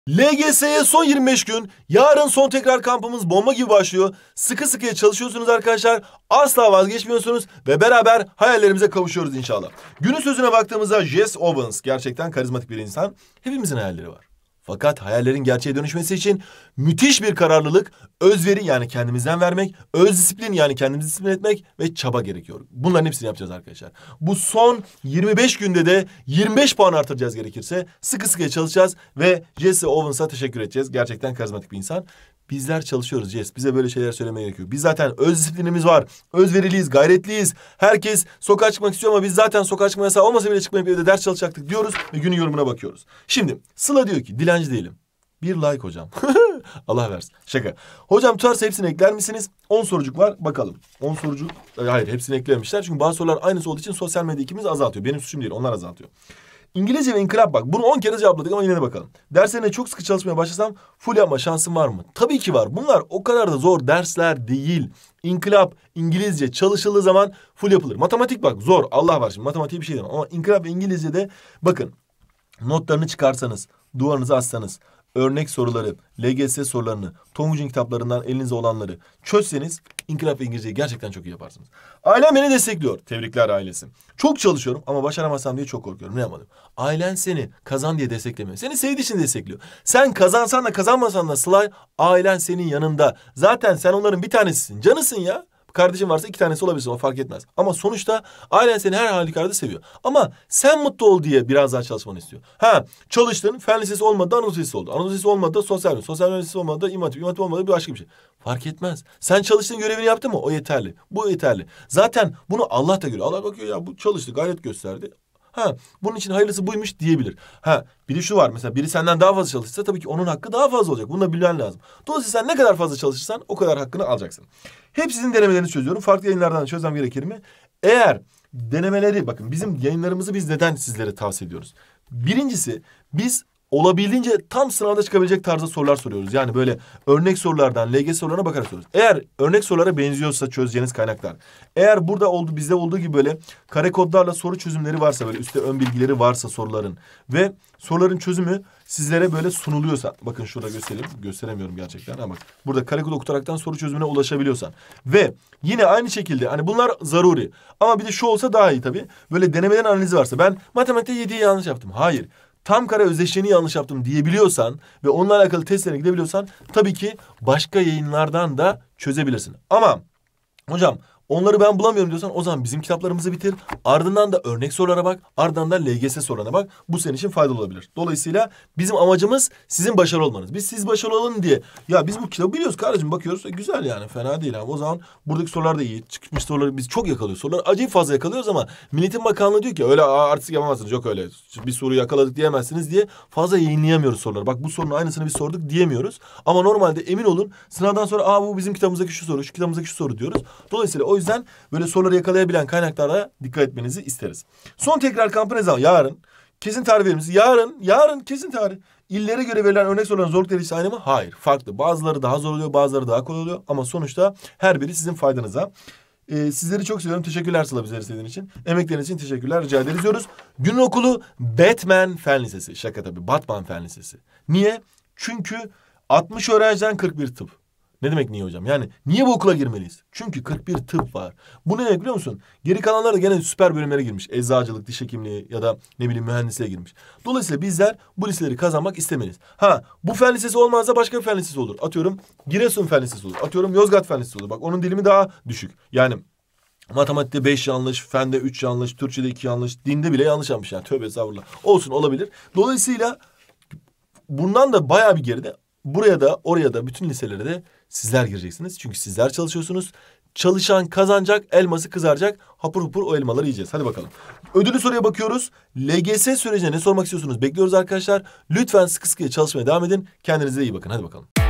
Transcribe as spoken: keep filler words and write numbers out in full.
L G S'ye son yirmi beş gün. Yarın son tekrar kampımız bomba gibi başlıyor. Sıkı sıkıya çalışıyorsunuz arkadaşlar. Asla vazgeçmiyorsunuz ve beraber hayallerimize kavuşuyoruz inşallah. Günün sözüne baktığımızda Jesse Owens gerçekten karizmatik bir insan. Hepimizin hayalleri var. Fakat hayallerin gerçeğe dönüşmesi için müthiş bir kararlılık, özveri yani kendimizden vermek, öz disiplin yani kendimizi disiplin etmek ve çaba gerekiyor. Bunların hepsini yapacağız arkadaşlar. Bu son yirmi beş günde de yirmi beş puan artıracağız gerekirse. Sıkı sıkıya çalışacağız ve Jesse Owens'a teşekkür edeceğiz. Gerçekten karizmatik bir insan. Bizler çalışıyoruz Jess. Bize böyle şeyler söylemeye gerekiyor. Biz zaten öz disiplinimiz var. Özveriliyiz, gayretliyiz. Herkes sokağa çıkmak istiyor ama biz zaten sokağa çıkma yasağı olmasa bile çıkmayıp evde ders çalışacaktık diyoruz ve günün yorumuna bakıyoruz. Şimdi Sıla diyor ki dilenci değilim. Bir like hocam. Allah versin. Şaka. Hocam tutarsa hepsini ekler misiniz? on sorucuk var. Bakalım. on sorucuk. Hayır hepsini eklememişler. Çünkü bazı sorular aynısı olduğu için sosyal medya ikimiz azaltıyor. Benim suçum değil. Onlar azaltıyor. İngilizce ve inkılap bak. Bunu on kere cevapladık ama yine de bakalım. Derslerine çok sıkı çalışmaya başlasam full yapma şansım var mı? Tabii ki var. Bunlar o kadar da zor dersler değil. İnkılap, İngilizce çalışıldığı zaman full yapılır. Matematik bak zor. Allah var şimdi. Matematiğe bir şey demem. Ama inkılap ve İngilizce'de bakın. Notlarını çıkarsanız, duvarınıza assanız, örnek soruları, L G S sorularını, Tonguç'un kitaplarından elinizde olanları çözseniz inkılap ve İngilizceyi gerçekten çok iyi yaparsınız. Ailem beni destekliyor. Tebrikler ailesi. Çok çalışıyorum ama başaramazsam diye çok korkuyorum. Ne yapmadım? Ailen seni kazan diye desteklemiyor. Seni sevdiği için destekliyor. Sen kazansan da kazanmasan da Sılay, ailen senin yanında. Zaten sen onların bir tanesisin. Canısın ya. Kardeşin varsa iki tanesi olabilirsin, o fark etmez. Ama sonuçta ailen seni her halükarda seviyor. Ama sen mutlu ol diye biraz daha çalışmanı istiyor. Ha çalıştın, fen lisesi olmadı da Anadolu Lisesi oldu. Anadolu Lisesi olmadı da sosyal mühendislik. Sosyal mühendislik olmadı da İmam Hatip. İmam Hatip olmadı da bir başka bir şey. Fark etmez. Sen çalıştın, görevini yaptın mı? O yeterli. Bu yeterli. Zaten bunu Allah da görüyor. Allah bakıyor ya bu çalıştı, gayret gösterdi. Ha bunun için hayırlısı buymuş diyebilir. Ha bir de şu var mesela biri senden daha fazla çalışırsa tabii ki onun hakkı daha fazla olacak. Bunu da bilmen lazım. Dolayısıyla sen ne kadar fazla çalışırsan o kadar hakkını alacaksın. Hep sizin denemelerini çözüyorum. Farklı yayınlardan çözmem gerekir mi? Eğer denemeleri bakın bizim yayınlarımızı biz neden sizlere tavsiye ediyoruz? Birincisi biz olabildiğince tam sınavda çıkabilecek tarzda sorular soruyoruz. Yani böyle örnek sorulardan L G S sorularına bakarak soruyoruz. Eğer örnek sorulara benziyorsa çözeceğiniz kaynaklar. Eğer burada oldu bizde olduğu gibi böyle kare kodlarla soru çözümleri varsa böyle üstte ön bilgileri varsa soruların ve soruların çözümü sizlere böyle sunuluyorsa bakın şurada göstereyim. Gösteremiyorum gerçekten ama bak burada kare kod okutaraktan soru çözümüne ulaşabiliyorsan ve yine aynı şekilde hani bunlar zaruri ama bir de şu olsa daha iyi tabii. Böyle denemelerin analizi varsa ben matematikte yediği yanlış yaptım. Hayır. Tam kare özdeşliğini yanlış yaptım diyebiliyorsan ve onunla alakalı testlerine gidebiliyorsan tabii ki başka yayınlardan da çözebilirsin. Ama hocam onları ben bulamıyorum diyorsan o zaman bizim kitaplarımızı bitir. Ardından da örnek sorulara bak. Ardından da L G S sorularına bak. Bu senin için faydalı olabilir. Dolayısıyla bizim amacımız sizin başarılı olmanız. Biz siz başarılı olun diye. Ya biz bu kitabı biliyoruz kardeşim bakıyoruz. E, güzel yani fena değil ama o zaman buradaki sorular da iyi. Çıkmış soruları biz çok yakalıyoruz. Soruları acayip fazla yakalıyoruz ama Milliyetin Bakanlığı diyor ki öyle artistik yapamazsınız. Yok öyle bir soruyu yakaladık diyemezsiniz diye fazla yayınlayamıyoruz soruları. Bak bu sorunun aynısını biz sorduk diyemiyoruz. Ama normalde emin olun sınavdan sonra aa bu bizim kitabımızdaki şu soru, şu kitabımızdaki şu soru diyoruz. Dolayısıyla o yüzden böyle soruları yakalayabilen kaynaklara dikkat etmenizi isteriz. Son tekrar kampı ne zaman? Yarın. Kesin tarih verimiz. Yarın, yarın kesin tarih. İllere göre verilen örnek soruların zorluk derecesi aynı mı? Hayır. Farklı. Bazıları daha zor oluyor, bazıları daha kolay oluyor. Ama sonuçta her biri sizin faydanıza. Ee, sizleri çok seviyorum. Teşekkürler Sıla bizleri sevdiğin için. Emekleriniz için teşekkürler. Rica ederiz diyoruz. Günün okulu Batman Fen Lisesi. Şaka tabii. Batman Fen Lisesi. Niye? Çünkü altmış öğrenciden kırk bir tıp. Ne demek niye hocam? Yani niye bu okula girmeliyiz? Çünkü kırk bir tıp var. Bu ne demek biliyor musun? Geri kalanlar da gene süper bölümlere girmiş. Eczacılık, diş hekimliği ya da ne bileyim mühendisliğe girmiş. Dolayısıyla bizler bu liseleri kazanmak istemeliyiz. Ha bu fen lisesi olmazsa başka bir fen lisesi olur. Atıyorum Giresun Fen Lisesi olur. Atıyorum Yozgat Fen Lisesi olur. Bak onun dilimi daha düşük. Yani matematikte beş yanlış, fende üç yanlış, Türkçede iki yanlış, dinde bile yanlış yapmış yani. Tövbe estağfurullah. Olsun olabilir. Dolayısıyla bundan da bayağı bir geride. Buraya da oraya da bütün liselere de sizler gireceksiniz. Çünkü sizler çalışıyorsunuz. Çalışan kazanacak, elması kızaracak. Hapur hapur o elmaları yiyeceğiz. Hadi bakalım. Ödülü soruya bakıyoruz. L G S sürecinde ne sormak istiyorsunuz? Bekliyoruz arkadaşlar. Lütfen sıkı sıkıya çalışmaya devam edin. Kendinize iyi bakın. Hadi bakalım.